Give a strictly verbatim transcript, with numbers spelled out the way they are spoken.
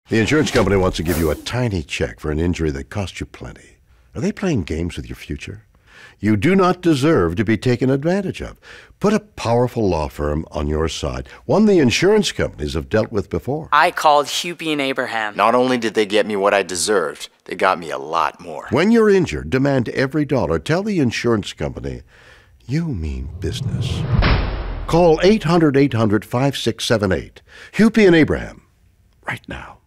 The insurance company wants to give you a tiny check for an injury that cost you plenty. Are they playing games with your future? You do not deserve to be taken advantage of. Put a powerful law firm on your side, one the insurance companies have dealt with before. I called Hupy and Abraham. Not only did they get me what I deserved, they got me a lot more. When you're injured, demand every dollar. Tell the insurance company you mean business. Call eight hundred, eight hundred, five six seven eight. Hupy and Abraham, right now.